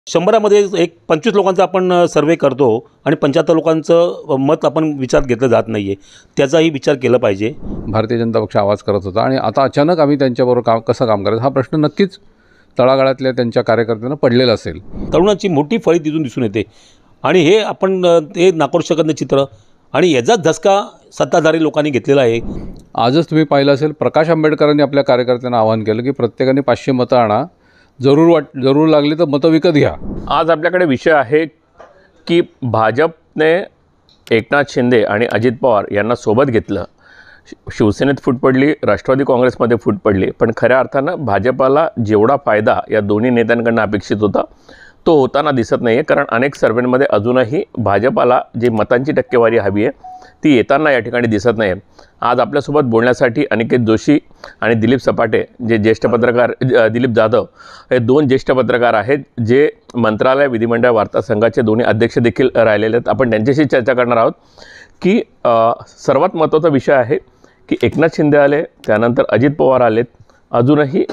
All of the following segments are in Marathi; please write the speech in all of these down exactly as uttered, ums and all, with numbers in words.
शंभरामध्ये एक पंचवीस लोकांचा आपण सर्वे करतो आणि पंच्याहत्तर लोकांचं मत आपण विचारात घेतलं जात नाही आहे, त्याचाही विचार केला पाहिजे. भारतीय जनता पक्ष आवाज करत होता आणि आता अचानक आम्ही त्यांच्याबरोबर काम कसं काम करायचं हा प्रश्न नक्कीच तळागाळातल्या त्यांच्या कार्यकर्त्यांना पडलेला असेल. तरुणांची मोठी फळी तिथून दिसून येते आणि हे आपण ते नाकारू शकत नाही चित्र आणि याचाच धसका सत्ताधारी लोकांनी घेतलेला आहे. आजच तुम्ही पाहिलं असेल प्रकाश आंबेडकरांनी आपल्या कार्यकर्त्यांना आवाहन केलं की प्रत्येकाने पाचशे मतं आणा, जरूर वाट जरूर लागली तर मतं विकत घ्या. आज आपल्याकडे विषय आहे की भाजपने एकनाथ शिंदे आणि अजित पवार यांना सोबत घेतलं. शिवसेनेत फूट पडली, राष्ट्रवादी काँग्रेसमध्ये फूट पडली, पण खऱ्या अर्थानं भाजपाला जेवढा फायदा या दोन्ही नेत्यांकडून अपेक्षित होता तो होताना दिसत नाही आहे. कारण अनेक सर्वेंमध्ये अजूनही भाजपाला जी मतांची टक्केवारी हवी आहे ती येताना या ठिकाणी दिसत नाही आहे. आज आपल्यासोबत बोलण्यासाठी अनिकेत जोशी आणि दिलीप सपाटे जे ज्येष्ठ पत्रकार, दिलीप जाधव हे दोन ज्येष्ठ पत्रकार आहेत जे मंत्रालय विधिमंडळ वार्ता संघाचे दोन्ही अध्यक्ष देखील राहिलेले आहेत. आपण त्यांच्याशी चर्चा करणार आहोत की सर्वात महत्त्वाचा विषय आहे की एकनाथ शिंदे आले, त्यानंतर अजित पवार आलेत, अजूनही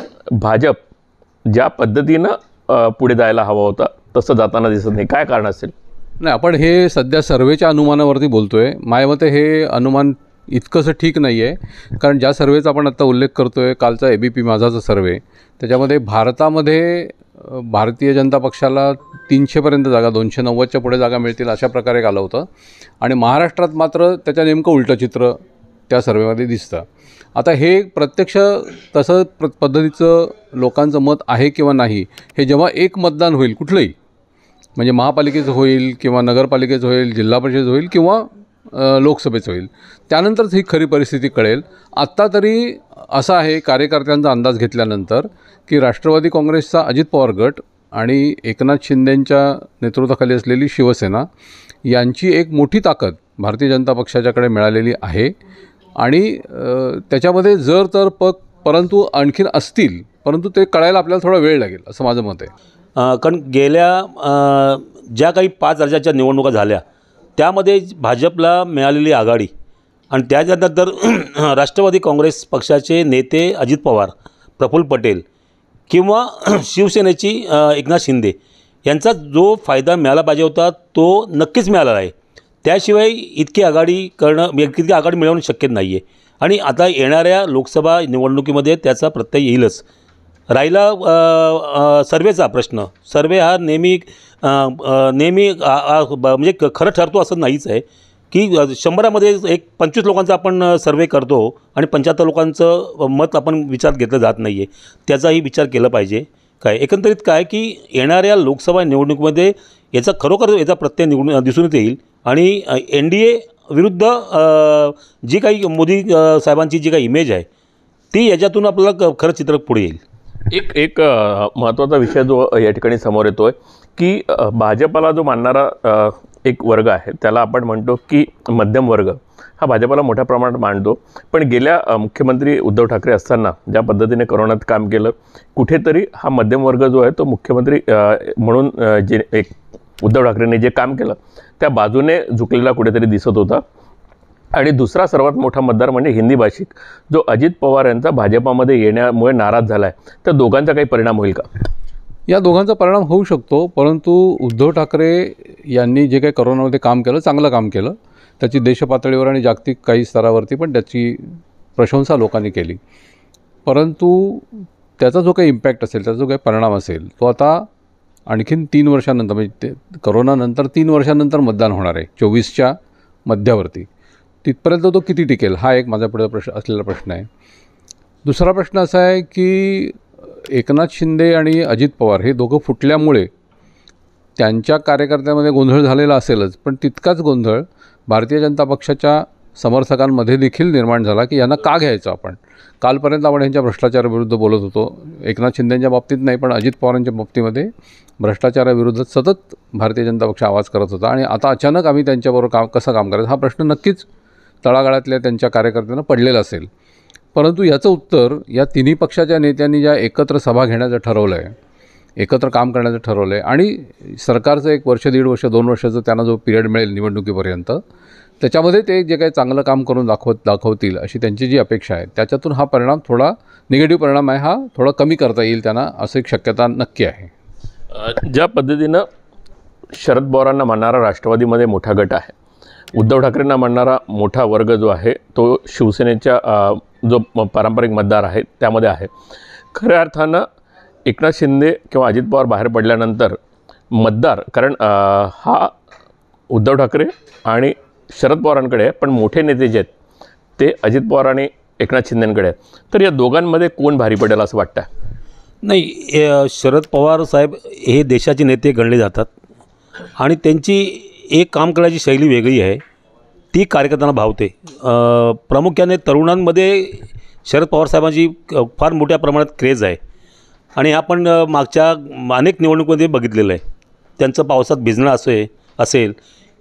भाजप ज्या पद्धतीनं पुढे जायला हवा होता तसं जाताना दिसत नाही. काय कारण असेल? नाही, आपण हे सध्या सर्वेच्या अनुमानावरती बोलतो आहे. माझ्या मते हे अनुमान इतकंसं ठीक नाही आहे, कारण ज्या सर्वेचा आपण आत्ता उल्लेख करतो आहे कालचा ए बी पी माझाचा सर्वे, त्याच्यामध्ये भारतामध्ये भारतीय जनता पक्षाला तीनशेपर्यंत जागा, दोनशे नव्वदच्या पुढे जागा मिळतील अशा प्रकारे आलं होतं आणि महाराष्ट्रात मात्र त्याच्या नेमकं उलटं चित्र त्या सर्वेमध्ये दिसतं. आता हे प्रत्यक्ष तसं प्र पद्धतीचं लोकांचं मत आहे किंवा नाही हे जेव्हा एक मतदान होईल कुठलंही, म्हणजे महापालिकेचं होईल किंवा नगरपालिकेचं होईल, जिल्हा परिषद होईल किंवा लोकसभेचं होईल, त्यानंतरच ही खरी परिस्थिती कळेल. आत्ता तरी असा आहे कार्यकर्त्यांचा अंदाज घेतल्यानंतर की राष्ट्रवादी काँग्रेसचा अजित पवार गट आणि एकनाथ शिंदेंच्या नेतृत्वाखाली असलेली शिवसेना यांची एक मोठी ताकद भारतीय जनता पक्षाच्याकडे मिळालेली आहे आणि त्याच्यामध्ये जर तर पक परंतु आणखीन असतील, परंतु ते कळायला आपल्याला थोडा वेळ लागेल असं माझं मत आहे. कारण गेल्या ज्या काही पाच राज्याच्या निवडणुका झाल्या त्यामध्ये भाजपला मिळालेली आघाडी आणि त्याच्यानंतर राष्ट्रवादी काँग्रेस पक्षाचे नेते अजित पवार, प्रफुल्ल पटेल किंवा शिवसेनेची एकनाथ शिंदे यांचा जो फायदा मिळाला पाहिजे होता तो नक्कीच मिळाला आहे. त्याशिवाय इतकी आघाडी करणं, इतकी आघाडी मिळवणं शक्य नाही आहे आणि आता येणाऱ्या लोकसभा निवडणुकीमध्ये त्याचा प्रत्यय येईलच. राहिला सर्वेचा प्रश्न, सर्वे हा नेहमी नेहमी म्हणजे खरं ठरतो असं नाहीच आहे की शंभरामध्ये एक पंचवीस लोकांचा आपण सर्वे करतो आणि पंच्याहत्तर लोकांचं मत आपण विचारात घेतलं जात नाही आहे, त्याचाही विचार केला पाहिजे. काय एकंदरीत काय की येणाऱ्या लोकसभा निवडणुकीमध्ये याचा खरोखर याचा प्रत्यय निवडून दिसून येईल आणि एन डी ए विरुद्ध जी काही मोदी साहेबांची जी काही इमेज आहे ती याच्यातून आपल्याला खरं चित्र पुढे येईल. एक एक महत्त्वाचा विषय जो या ठिकाणी समोर येतो आहे की भाजपाला जो मानणारा एक वर्ग आहे त्याला आपण म्हणतो की मध्यम वर्ग हा भाजपाला मोठ्या प्रमाणात मांडतो. पण गेल्या मुख्यमंत्री उद्धव ठाकरे असताना ज्या पद्धतीने कोरोनात काम केलं, कुठेतरी हा मध्यम वर्ग जो आहे तो मुख्यमंत्री म्हणून जे एक उद्धव ठाकरेंनी जे काम केलं त्या बाजूने झुकलेला कुठेतरी दिसत होता. आणि दुसरा सर्वात मोठा मतदार म्हणजे हिंदी भाषिक जो अजित पवार यांचा भाजपामध्ये येण्यामुळे नाराज झाला आहे. तर दोघांचा काही परिणाम होईल का? या दोघांचा परिणाम होऊ शकतो, परंतु उद्धव ठाकरे यांनी जे काही कोरोनामध्ये काम केलं, चांगलं काम केलं, त्याची देशपातळीवर आणि जागतिक काही स्तरावरती पण त्याची प्रशंसा लोकांनी केली. परंतु त्याचा जो काही इम्पॅक्ट असेल, त्याचा जो काही परिणाम असेल तो आता आणखीन तीन वर्षानंतर म्हणजे ते करोनानंतर तीन वर्षानंतर मतदान होणार आहे चोवीसच्या मध्यावरती. तिथपर्यंत तो किती टिकेल हा एक माझा पुढे प्रश्न असलेला प्रश्न आहे. दुसरा प्रश्न असा आहे की एकनाथ शिंदे आणि अजित पवार हे दोघं फुटल्यामुळे त्यांच्या कार्यकर्त्यामध्ये गोंधळ झालेला असेलच, पण तितकाच गोंधळ भारतीय जनता पक्षाच्या समर्थकांमध्ये देखील निर्माण झाला की यांना का घ्यायचं आपण. कालपर्यंत आपण यांच्या भ्रष्टाचाराविरुद्ध बोलत होतो, एकनाथ शिंदेंच्या बाबतीत नाही पण अजित पवारांच्या बाबतीमध्ये भ्रष्टाचाराविरुद्ध सतत भारतीय जनता पक्ष आवाज करत होता आणि आता अचानक आम्ही त्यांच्याबरोबर काम कसं काम करायचं हा प्रश्न नक्कीच तळागाळातल्या त्यांच्या कार्यकर्त्यांना पडलेला असेल. परंतु याचं उत्तर या तिन्ही पक्षाच्या नेत्यांनी ज्या एकत्र सभा घेण्याचं ठरवलं आहे, एकत्र काम करण्याचं ठरवलं आहे आणि सरकारचं एक वर्ष दीड वर्ष दोन वर्षाचं त्यांना जो पिरियड मिळेल निवडणुकीपर्यंत त्याच्यामध्ये ते जे काही चांगलं काम करून दाखवत दाखवतील अशी त्यांची जी अपेक्षा आहे त्याच्यातून हा परिणाम थोडा निगेटिव्ह परिणाम आहे हा थोडा कमी करता येईल त्यांना, असं एक शक्यता नक्की आहे. अ, ज्या पद्धतीनं शरद पवारांना मानणारा राष्ट्रवादीमध्ये मोठा गट आहे, उद्धव ठाकरेंना मानणारा मोठा वर्ग जो आहे तो शिवसेनेच्या अ, जो म- पारंपरिक मतदार आहे त्यामध्ये आहे. खऱ्या अर्थानं एकनाथ शिंदे किंवा अजित पवार बाहेर पडल्यानंतर मतदार, कारण अ, हा उद्धव ठाकरे आणि शरद पवारांकडे आहे, पण मोठे नेते जे आहेत ते अजित पवार आणि एकनाथ शिंदेंकडे आहेत. तर या दोघांमध्ये कोण भारी पडेल असं वाटतं? नाही, हे शरद पवार साहेब हे देशाचे नेते गणले जातात आणि त्यांची एक काम करण्याची शैली वेगळी आहे, ती कार्यकर्त्यांना भावते. अ, प्रामुख्याने तरुणांमध्ये शरद पवार साहेबांची क- फार मोठ्या प्रमाणात क्रेज आहे आणि आपण अ, मागच्या अनेक निवडणुकीमध्ये बघितलेलं आहे. त्यांचं पावसात भिजणं असे असेल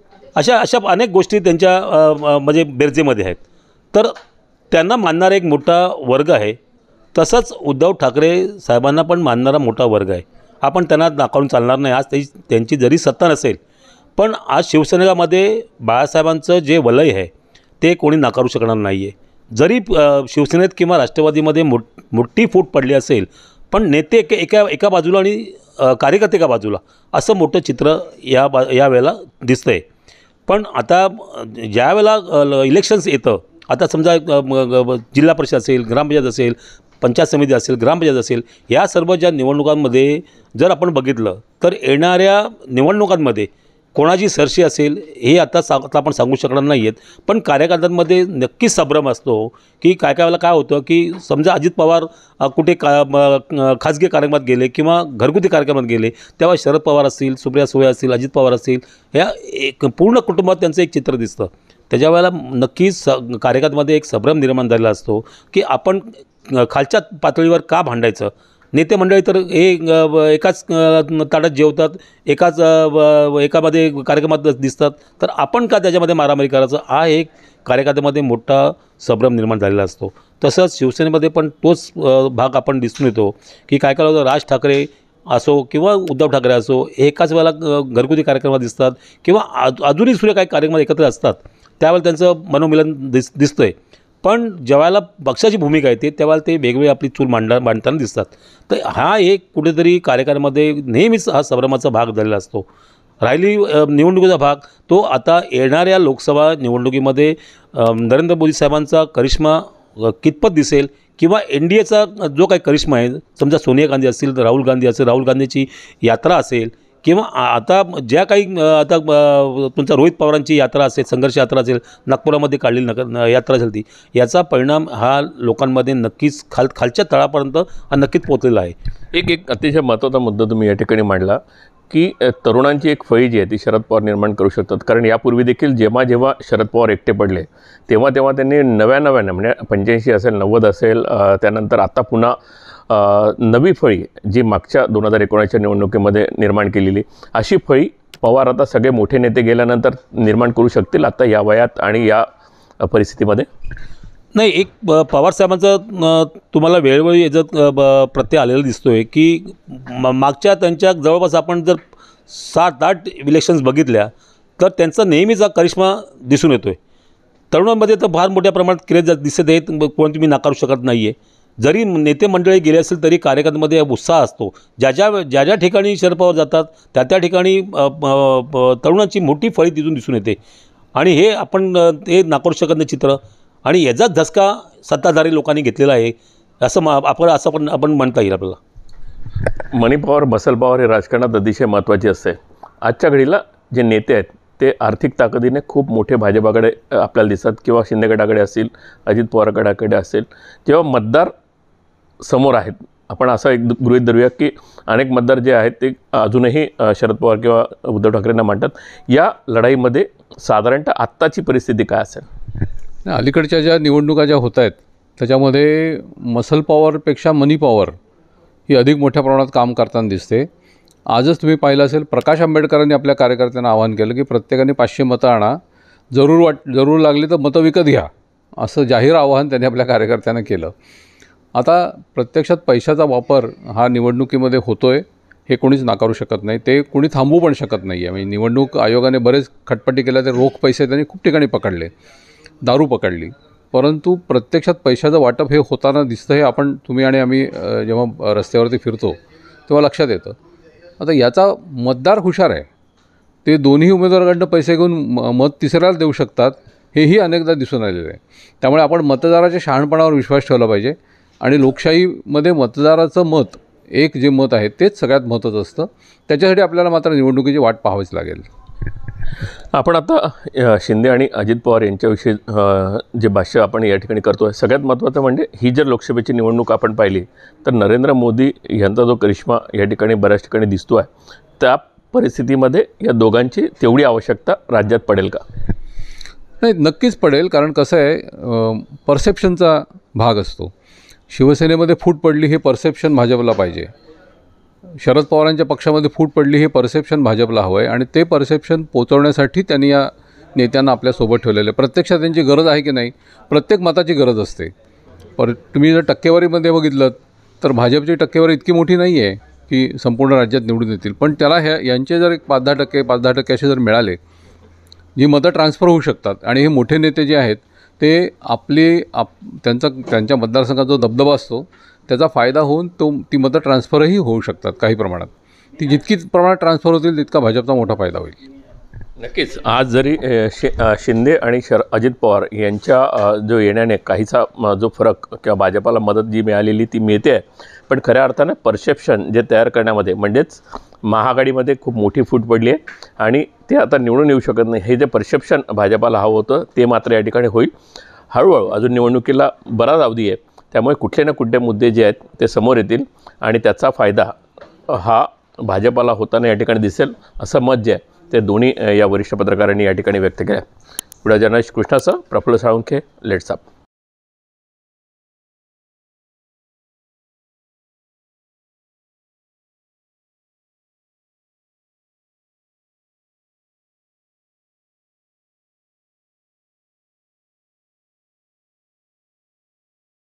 अशा अशा अनेक गोष्टी त्यांच्या अ, अ, म्हणजे बेरजेमध्ये आहेत. तर त्यांना मानणारा एक मोठा वर्ग आहे. तसंच उद्धव ठाकरे साहेबांना पण मानणारा मोठा वर्ग आहे. आपण त्यांना नाकारून चालणार नाही. आज त्याची त्यांची जरी सत्ता नसेल, पण आज शिवसेनेमध्ये बाळासाहेबांचं जे वलय आहे ते कोणी नाकारू शकणार नाही आहे. जरी अ, शिवसेनेत किंवा राष्ट्रवादीमध्ये मोठ मोठी फूट पडली असेल, पण नेते एका एका एका बाजूला आणि अ, कार्यकर्ते एका बाजूला असं मोठं चित्र या बा यावेळेला दिसतं आहे. पण आता अ, ज्या वेळेला अ, ल- इलेक्शन्स येतं, आता समजा अ, म- ग- जिल्हा परिषद असेल, ग्रामपंचायत असेल, पंचायत समिती असेल, ग्रामपंचायत असेल, या सर्व ज्या निवडणुकांमध्ये जर आपण बघितलं तर येणाऱ्या निवडणुकांमध्ये कोणाची सरशी असेल हे आता सा आता आपण सांगू शकणार नाही आहेत. पण कार्यकर्त्यांमध्ये नक्कीच संभ्रम असतो की काय काय वेळेला काय होतं की समजा अजित पवार अ, कुठे का म- अ, खाजगी कार्यक्रमात गेले किंवा घरगुती कार्यक्रमात गेले, तेव्हा शरद पवार असतील, सुप्रिया सुळे असतील, अजित पवार असतील, ह्या एक पूर्ण कुटुंबात त्यांचं एक चित्र दिसतं. त्याच्या वेळेला नक्कीच स कार्यकर्त्यामध्ये एक संभ्रम निर्माण झालेला असतो की आपण अ, खालच्या पातळीवर का भांडायचं. नेते मंडळी तर हे अ, ब- एकाच अ, ताटात जेवतात, एकाच अ, ब- एकामध्ये कार्यक्रमात दिसतात, तर आपण का त्याच्यामध्ये मारामारी करायचं, हा एक कार्यकर्त्यामध्ये मोठा संभ्रम निर्माण झालेला असतो. तसंच शिवसेनेमध्ये पण तोच अ, भाग आपण दिसून येतो की काय काय होतं, राज ठाकरे असो किंवा उद्धव ठाकरे असो, हे एकाच वेळेला अ, घरगुती कार्यक्रमात दिसतात किंवा अज अजूनही सुद्धा काही कार्यक्रमात एकत्र असतात, त्यावेळेला त्यांचं मनोमिलन दिस दिसतं आहे. पण ज्यावेळेला पक्षाची भूमिका येते त्यावेळेला ते वेगवेगळी आपली चूल मांडा मांडताना दिसतात. तर हा एक कुठेतरी कार्यक्रमामध्ये नेहमीच हा संभ्रमाचा भाग झालेला असतो. राहिली अ, निवडणुकीचा भाग, तो आता येणाऱ्या लोकसभा निवडणुकीमध्ये अ, नरेंद्र मोदी साहेबांचा करिश्मा अ, कितपत दिसेल किंवा एन डी एचा जो काही करिश्मा आहे, समजा सोनिया गांधी असतील, तर राहुल गांधी असेल, राहुल गांधीची यात्रा असेल किंवा आ आता ज्या काही अ, आता अ, तुमचा रोहित पवारांची यात्रा असेल, संघर्ष यात्रा असेल, नागपुरामध्ये काढलेली नगर न- यात्रा असेल, ती याचा परिणाम हा लोकांमध्ये नक्कीच खाल खालच्या तळापर्यंत हा नक्कीच पोचलेला आहे. एक एक अतिशय महत्त्वाचा मुद्दा तुम्ही या ठिकाणी मांडला की अ, तरुणांची एक फळी जी आहे ती शरद पवार निर्माण करू शकतात. कारण यापूर्वी देखील जेव्हा जेव्हा शरद पवार एकटे पडले तेव्हा तेव्हा त्यांनी नव्या नव्यानं म्हणजे पंच्याऐंशी असेल, नव्वद असेल, अ, त्यानंतर आता पुन्हा अ, नवी फळी जी मागच्या दोन हजार एकोणीसच्या निवडणुकीमध्ये निर्माण केलेली, अशी फळी पवार आता सगळे मोठे नेते गेल्यानंतर निर्माण करू शकतील आता या वयात आणि या अ, परिस्थितीमध्ये? नाही, एक प पवार साहेबांचं अ, तुम्हाला वेळोवेळी याच्यात अ, ब प्रत्यय आलेला दिसतो आहे की म मागच्या त्यांच्या जवळपास आपण जर सात आठ इलेक्शन्स बघितल्या तर त्यांचा नेहमीचा करिश्मा दिसून येतो आहे. तरुणांमध्ये तर फार मोठ्या प्रमाणात क्रेज दिसत आहेत, ब- कोण तुम्ही नाकारू शकत नाही आहे. जरी नेते मंडळी गेले असेल तरी कार्यकर्त्यांमध्ये उत्साह असतो. ज्या ज्या ज्या ज्या ठिकाणी शरद पवार जातात त्या त्या ठिकाणी अ, प- प- तरुणांची मोठी फळी तिथून दिसून येते आणि हे आपण अ, ते नाकारू शकत नाही चित्र. आणि याचाच धसका सत्ताधारी लोकांनी घेतलेला आहे असं मा आपण असं पण आपण म्हणता येईल आपल्याला. मनी पॉवर, मसल पॉवर हे राजकारणात अतिशय महत्त्वाचे असते. आजच्या घडीला जे नेते आहेत ते आर्थिक ताकदीने खूप मोठे भाजपाकडे अ, आपल्याला दिसतात किंवा शिंदे गटाकडे असतील, अजित पवार गटाकडे असेल. जेव्हा मतदार समोर आहेत, आपण असं एक गृहीत धरूया की अनेक मतदार जे आहेत ते अजूनही अ, शरद पवार किंवा उद्धव ठाकरेंना मानतात. या लढाईमध्ये साधारणतः आत्ताची परिस्थिती काय असेल? नाही, अलीकडच्या ज्या निवडणुका ज्या होत आहेत त्याच्यामध्ये मसल पॉवरपेक्षा मनी पॉवर ही अधिक मोठ्या प्रमाणात काम करताना दिसते. आजच तुम्ही पाहिलं असेल, प्रकाश आंबेडकरांनी आपल्या कार्यकर्त्यांना आवाहन केलं की प्रत्येकाने पाचशे मतं आणा, जरूर वाट जरूर लागली तर मतं विकत घ्या, असं जाहीर आवाहन त्यांनी आपल्या कार्यकर्त्यांना केलं. आता प्रत्यक्षात पैशाचा वापर हा निवडणुकीमध्ये होतो आहे हे कोणीच नाकारू शकत नाही, ते कोणी थांबवू पण शकत नाही आहे. म्हणजे निवडणूक आयोगाने बरेच खटपटी केल्या, ते रोख पैसे त्यांनी खूप ठिकाणी पकडले, दारू पकडली, परंतु प्रत्यक्षात पैशाचं वाटप हे होताना दिसतं. हे आपण तुम्ही आणि आम्ही अ, जेव्हा रस्त्यावरती फिरतो तेव्हा लक्षात येतं. आता याचा मतदार हुशार आहे, ते दोन्ही उमेदवारांकडनं पैसे घेऊन म मत तिसऱ्याला देऊ शकतात, हेही अनेकदा दिसून आलेलं आहे. त्यामुळे आपण मतदाराच्या शहाणपणावर विश्वास ठेवला पाहिजे आणि लोकशाहीमध्ये मतदाराचं मत, एक जे मत आहे तेच सगळ्यात महत्त्वाचं असतं. त्याच्यासाठी आपल्याला मात्र निवडणुकीची वाट पाहावीच लागेल. आपण आता अ, शिंदे आणि अजित पवार यांच्याविषयी अ, जे भाष्य आपण या ठिकाणी करतो आहे, सगळ्यात महत्त्वाचं म्हणजे ही जर लोकसभेची निवडणूक आपण पाहिली तर नरेंद्र मोदी यांचा जो करिश्मा या ठिकाणी बऱ्याच ठिकाणी दिसतो आहे, त्या परिस्थितीमध्ये या दोघांची तेवढी आवश्यकता राज्यात पडेल का? नाही, नक्कीच पडेल. कारण कसं आहे, परसेप्शनचा भाग असतो. शिवसेनेमध्ये फूट पडली हे परसेप्शन भाजपला पाहिजे, शरद पवारांच्या पक्षामध्ये फूट पडली हे परसेप्शन भाजपला हवं आहे आणि ते परसेप्शन पोचवण्यासाठी त्यांनी या नेत्यांना आपल्यासोबत ठेवलेलं आहे. प्रत्यक्षात त्यांची गरज आहे की नाही, प्रत्येक मताची गरज असते. पर तुम्ही जर टक्केवारीमध्ये बघितलं तर भाजपची टक्केवारी इतकी मोठी नाही आहे की संपूर्ण राज्यात निवडून येतील, पण त्याला ह्या यांचे जर एक पाच दहा टक्के पाच दहा टक्के असे जर मिळाले, जी मतं ट्रान्सफर होऊ शकतात आणि हे मोठे नेते जे आहेत ते आपली आप त्यांचा त्यांच्या मतदारसंघात जो दबदबा असतो त्याचा फायदा होऊन तो ती मतं ट्रान्सफरही होऊ शकतात काही प्रमाणात. ती जितकी प्रमाणात ट्रान्सफर होतील तितका भाजपचा मोठा फायदा होईल. नक्कीच. आज जरी अ, शि अ, शिंदे आणि शर अजित पवार यांच्या अ, जो येण्याने काहीसा म, जो फरक किंवा भाजपाला मदत जी मिळालेली ती मिळते आहे, पण खऱ्या अर्थानं परसेप्शन जे तयार करण्यामध्ये म्हणजेच महाआघाडीमध्ये खूप मोठी फूट पडली आहे आणि ते आता निवडून येऊ शकत नाही. हे जे परसेप्शन भाजपाला हवं होतं ते मात्र या ठिकाणी होईल. हळूहळू अजून निवडणुकीला बराच अवधी आहे, त्यामुळे कुठले ना कुठले मुद्दे जे आहेत ते समोर येतील आणि त्याचा फायदा हा भाजपाला होताना या ठिकाणी दिसेल, असं मत जे आहे ते दोन्ही या वरिष्ठ पत्रकारांनी या ठिकाणी व्यक्त केलं. पुढे जर्नलिस्ट कृष्णासह प्रफुल्ल साळुंखे, लेट्स अप.